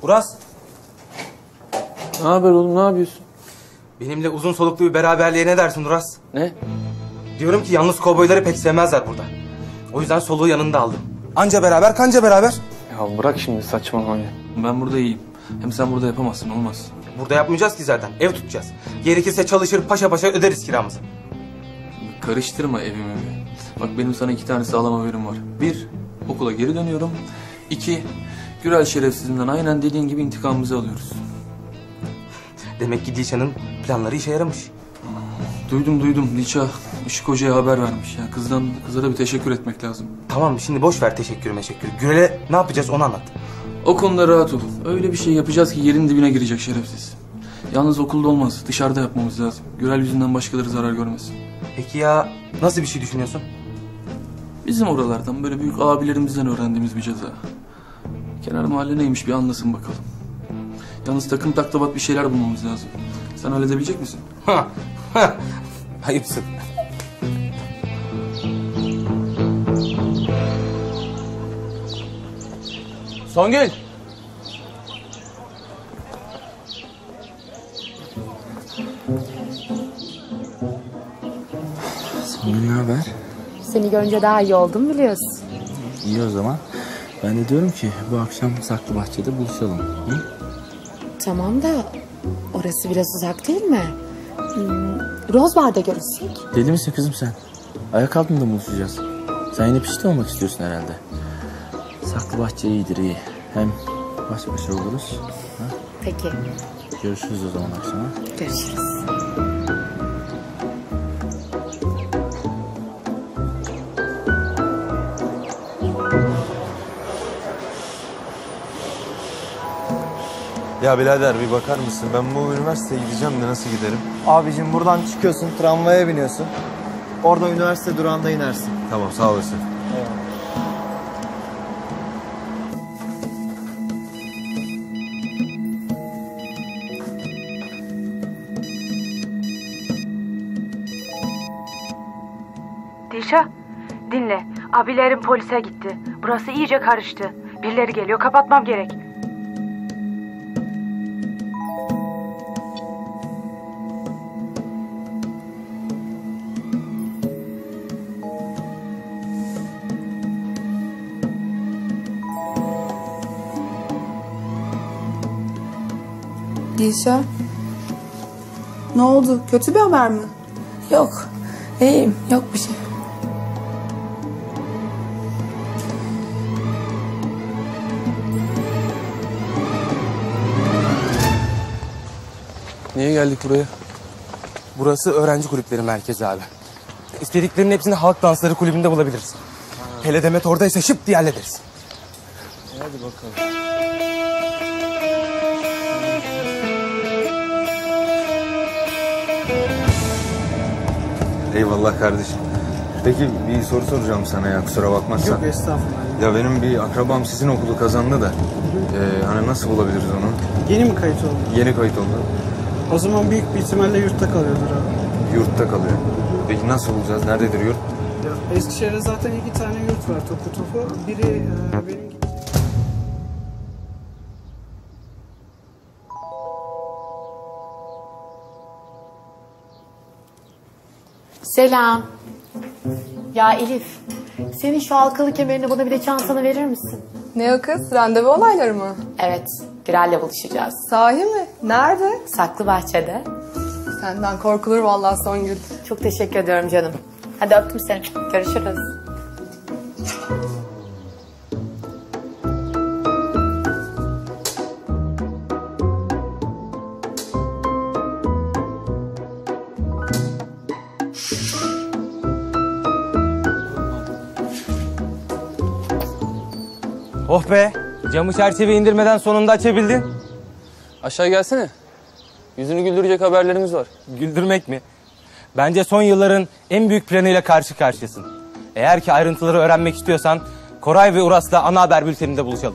Uras. Ne haber oğlum, ne yapıyorsun? Benimle uzun soluklu bir beraberliğe ne dersin Uras? Ne? Diyorum ki yalnız kovboyları pek sevmezler burada. O yüzden soluğu yanında aldım. Anca beraber kanca beraber. Ya bırak şimdi saçmalamayı. Ben burada iyiyim. Hem sen burada yapamazsın, olmaz. Burada yapmayacağız ki zaten. Ev tutacağız. Gerekirse çalışır paşa paşa öderiz kiramızı. Karıştırma evimi. Bak benim sana 2 tane sağlam haberim var. 1, okula geri dönüyorum. 2, Gürel şerefsizinden aynen dediğin gibi intikamımızı alıyoruz. Demek ki Dilşan'ın planları işe yaramış. Duydum. Dilşah Işık Hoca'ya haber vermiş. Ya kıza da bir teşekkür etmek lazım. Tamam şimdi boş ver teşekkür. Gürel'e ne yapacağız onu anlat. O konuda rahat ol. Öyle bir şey yapacağız ki yerin dibine girecek şerefsiz. Yalnız okulda olmaz. Dışarıda yapmamız lazım. Gürel yüzünden başkaları zarar görmesin. Peki ya nasıl bir şey düşünüyorsun? Bizim oralardan böyle büyük abilerimizden öğrendiğimiz bir ceza. Kenar mahalle neymiş bir anlasın bakalım. Yalnız takım taklavat bir şeyler bulmamız lazım. Sen halledebilecek misin? Ayıpsın. Songül. Songül ne haber? Seni görünce daha iyi oldum biliyorsun. İyi o zaman. Ben de diyorum ki bu akşam Saklıbahçe'de buluşalım. Hı? Tamam da orası biraz uzak değil mi? Rozbar'da görüşsek. Deli misin kızım sen? Ayak altında mı buluşacağız? Sen yine pişti olmak istiyorsun herhalde. Saklıbahçe iyidir iyi. Hem baş başa oluruz. Ha? Peki. Görüşürüz o zaman akşama. Görüşürüz. Ya birader bir bakar mısın? Ben bu üniversiteye gideceğim de nasıl giderim? Abicim buradan çıkıyorsun, tramvaya biniyorsun. Orada üniversite durağında inersin. Tamam sağ olasın. Dilşah, dinle. Abilerim polise gitti. Burası iyice karıştı. Birileri geliyor, kapatmam gerek. Dilşah. Ne oldu? Kötü bir haber mi? Yok. İyiyim. Yok bir şey. Niye geldik buraya? Burası öğrenci kulüpleri merkezi abi. İstediklerinin hepsini halk dansları kulübünde bulabiliriz. Hele Demet oradaysa şıp diye hallederiz. Hadi bakalım. Eyvallah kardeşim. Peki bir soru soracağım sana ya kusura bakmazsan. Yok estağfurullah. Ya benim bir akrabam sizin okulu kazandı da. Hani nasıl bulabiliriz onu? Yeni mi kayıt oldu? Yeni kayıt oldu. O zaman büyük bir ihtimalle yurtta kalıyordur abi. Yurtta kalıyor. Peki nasıl bulacağız? Nerededir yurt? Ya Eskişehir'de zaten 2 tane yurt var topu. Biri benim... Selam. Ya Elif, senin şu halkalı kemerini bana bir de çantanı verir misin? Ne o kız? Randevu olayları mı? Evet, Gürel'le buluşacağız. Sahi mi? Nerede? Saklıbahçe'de. Senden korkulur vallahi Songül. Çok teşekkür ediyorum canım. Hadi öptüm seni. Görüşürüz. Oh be! Camı çerçeve indirmeden sonunda açabildin. Aşağı gelsene. Yüzünü güldürecek haberlerimiz var. Güldürmek mi? Bence son yılların en büyük planıyla karşı karşıyasın. Eğer ki ayrıntıları öğrenmek istiyorsan Koray ve Uras'la ana haber bülteninde buluşalım.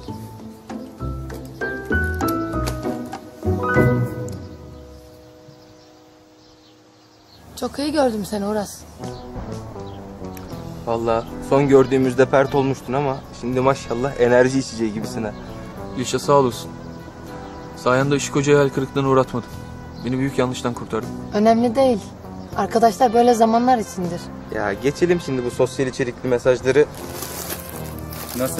Çok iyi gördüm seni Uras. Vallahi son gördüğümüzde pert olmuştun ama şimdi maşallah enerji içeceği gibisin ha. Dilşah sağ olasın. Sayende Işık Hoca'yı hayal kırıklığına uğratmadım. Beni büyük yanlıştan kurtardın. Önemli değil. Arkadaşlar böyle zamanlar içindir. Ya geçelim şimdi bu sosyal içerikli mesajları. Nasıl?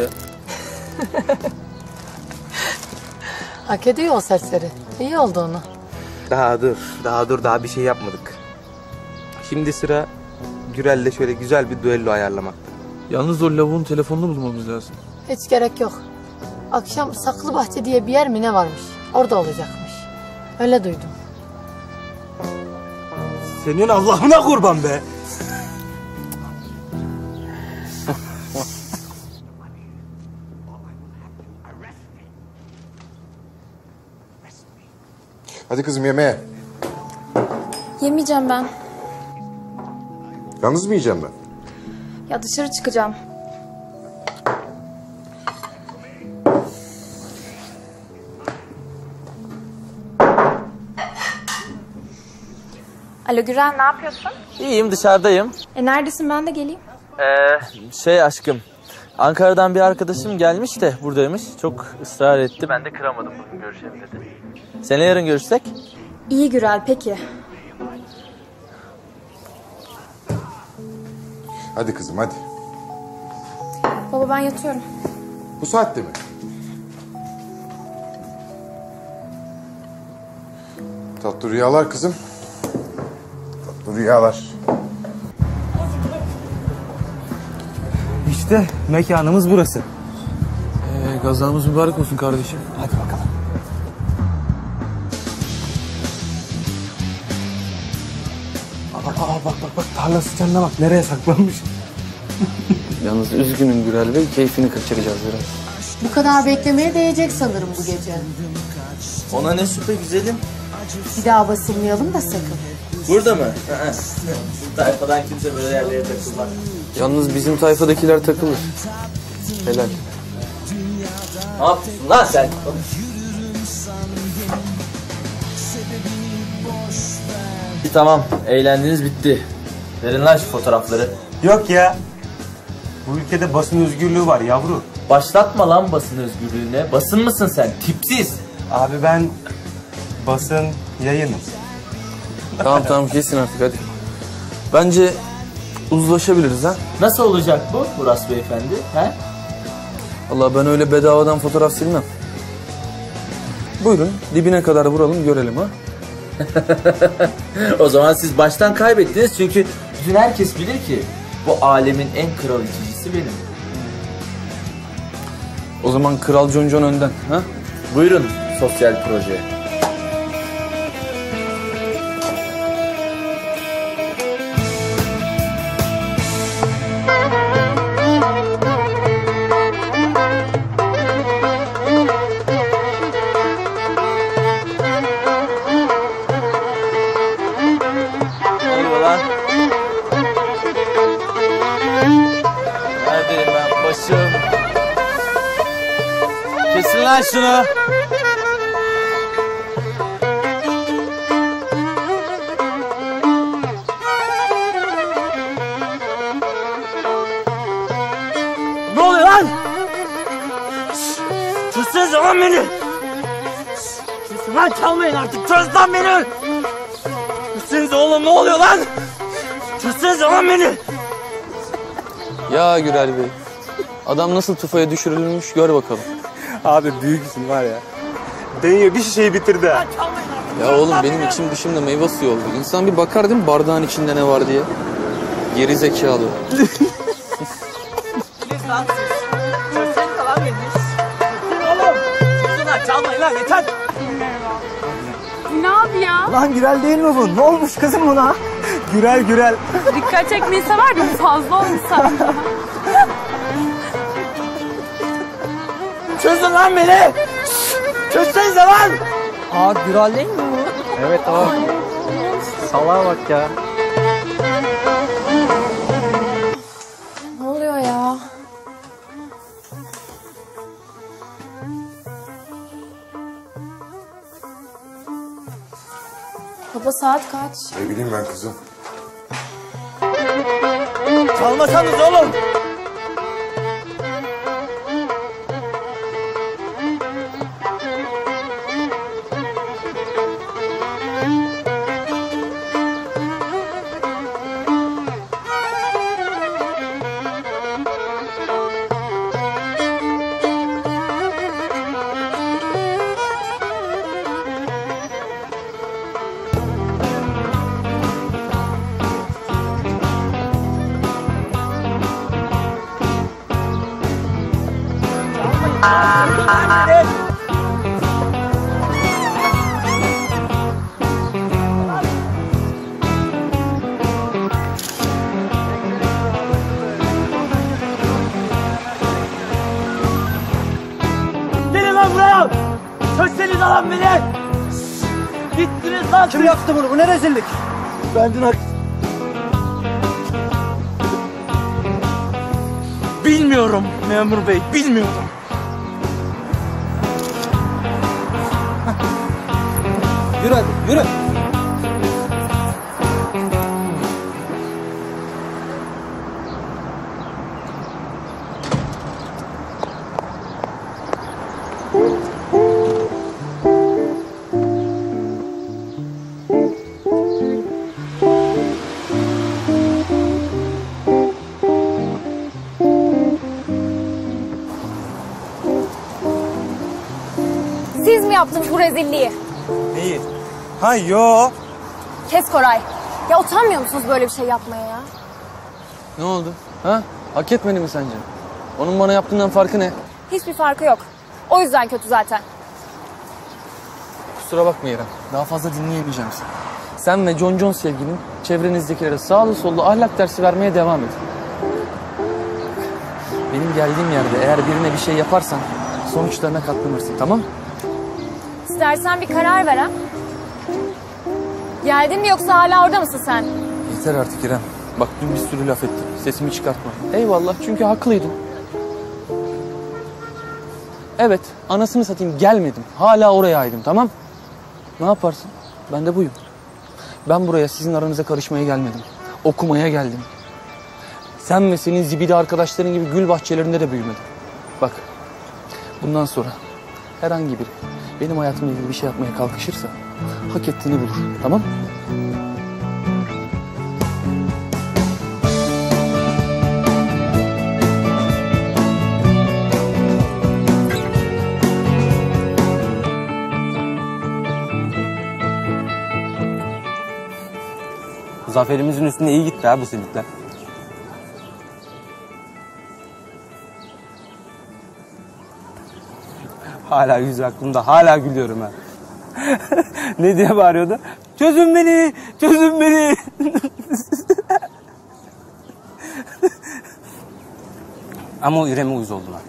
Hak ediyor o sesleri. İyi olduğunu. Daha bir şey yapmadık. Şimdi sıra Gürel'le şöyle güzel bir düello ayarlamakta. Yalnız o lavuğun telefonunu bulmamız lazım. Hiç gerek yok. Akşam Saklıbahçe diye bir yer mi ne varmış? Orada olacakmış. Öyle duydum. Senin Allah'ına kurban be. Hadi kızım yemeğe. Yemeyeceğim ben. Yalnız mı yiyeceğim ben? Ya dışarı çıkacağım. Alo Gürel, ne yapıyorsun? İyiyim, dışarıdayım. Neredesin, ben de geleyim. Aşkım, Ankara'dan bir arkadaşım gelmiş de buradaymış. Çok ısrar etti. Ben de kıramadım, bugün görüşelim dedi. Seninle yarın görüşsek? İyi Gürel, peki. Hadi kızım hadi. Baba ben yatıyorum. Bu saatte mi? Tatlı rüyalar kızım. Tatlı rüyalar. İşte mekanımız burası. Gazamız mübarek olsun kardeşim. Hadi bakalım. Bak tarla sıçanına bak nereye saklanmış. Yalnız üzgünüm Gürel Bey, keyfini kaçıracağız biraz. Bu kadar beklemeye değecek sanırım bu gece. Ona ne şüphe güzelim. Bir daha basılmayalım da sakın. Burada mı? Bu tayfadan kimse böyle yerlere takılmaz. Yalnız bizim tayfadakiler takılır. Helal. Ne yapıyorsun lan sen? Tamam, eğlendiniz bitti. Verin lan şu fotoğrafları. Yok ya. Bu ülkede basın özgürlüğü var yavru. Başlatma lan basın özgürlüğüne. Basın mısın sen? Tipsiz. Abi ben basın yayınım. Tamam kesin artık hadi. Bence uzlaşabiliriz ha. Nasıl olacak bu Uras Beyefendi? He? Allah ben öyle bedavadan fotoğraf silmem. Buyurun dibine kadar vuralım görelim ha. O zaman siz baştan kaybettiniz çünkü bütün herkes bilir ki bu alemin en kral içicisi benim. O zaman Kral Concon önden ha. Buyurun sosyal proje. Neredeyim ben başım? Kesin lan şunu. Ne oluyor lan? Çözseniz lan beni. Çözsün lan çalmayın artık. Çöz lan beni. Çözseniz oğlum ne oluyor lan? Çözseniz lan beni. Ya Gürel Bey. Adam nasıl tufaya düşürülmüş gör bakalım. Abi büyüksün var ya. Deniyor bir şişeyi bitirdi. Ya oğlum benim içim dışımda meyve suyu oldu. İnsan bir bakar değil mi bardağın içinde ne var diye. Geri zekalı. Çalmayın lan yeter. Ne abi ya? Lan Gürel değil mi bu? Ne olmuş kızım buna? Gürel. Dikkat çekmeyi sever de bu fazla olmuş sanki. Çözün lan beni. Çözsenize lan. Aa Gürel değil mi bu? Evet o. Salağa bak ya. Ne oluyor ya? Baba saat kaç? Ne bileyim ben kızım. Çalmasanız oğlum. Gelin lan buraya! Çözseniz lan beni! Gittiniz lan! Kim yaptı bunu? Bu ne rezillik? Ben dün bilmiyorum memur bey, bilmiyorum. Yürü hadi, yürü. Siz mi yaptınız bu rezilliği? Neyi? Ha yo. Kes Koray. Ya utanmıyor musunuz böyle bir şey yapmaya ya? Ne oldu? Ha? Hak etmedi mi sence? Onun bana yaptığından farkı ne? Hiçbir farkı yok. O yüzden kötü zaten. Kusura bakma İrem. Daha fazla dinleyemeyeceğim seni. Sen ve John sevgilin çevrenizdekilere sağlı sollu ahlak dersi vermeye devam edin. Benim geldiğim yerde eğer birine bir şey yaparsan sonuçlarına katlanırsın, tamam? İstersen bir karar ver ha. Geldin mi yoksa hala orada mısın sen? Yeter artık İrem. Bak dün bir sürü laf ettim. Sesimi çıkartma. Eyvallah çünkü haklıydın. Evet, anasını satayım gelmedim. Hala orayaydım, tamam? Ne yaparsın? Ben de buyum. Ben buraya sizin aranıza karışmaya gelmedim. Okumaya geldim. Sen ve senin zibidi arkadaşların gibi gül bahçelerinde de büyümedim. Bak, bundan sonra herhangi biri benim hayatımla ilgili bir şey yapmaya kalkışırsa hak ettiğini bulur, tamam? Zaferimizin üstüne iyi gitti ha bu simitler. Hala yüzü aklımda, hala gülüyorum ha. Ne diye bağırıyordu? Çözün beni, çözün beni. Ama o İrem'e uyuz oldular.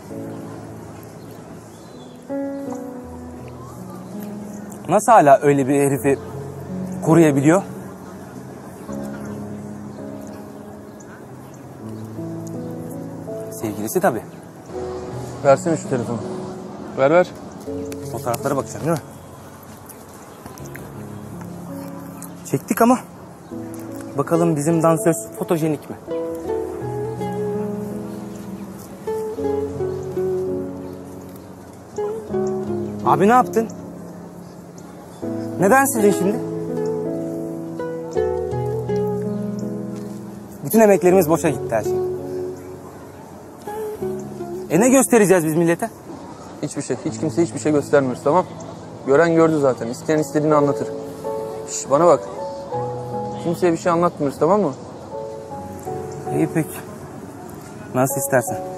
Nasıl hala öyle bir herifi koruyabiliyor? Sevgilisi tabii. Versene şu telefonu. Ver ver. Fotoğraflara bakacağım değil mi? Çektik ama bakalım bizim dansöz fotojenik mi? Abi ne yaptın? Neden sildin şimdi? Bütün emeklerimiz boşa gitti her şey. Ne göstereceğiz biz millete? Hiçbir şey, hiç kimse hiçbir şey göstermiyoruz, tamam? Gören gördü zaten. İsteyen istediğini anlatır. Şş, bana bak. Kimseye bir şey anlatmıyoruz, tamam mı? İyi peki. Nasıl istersen.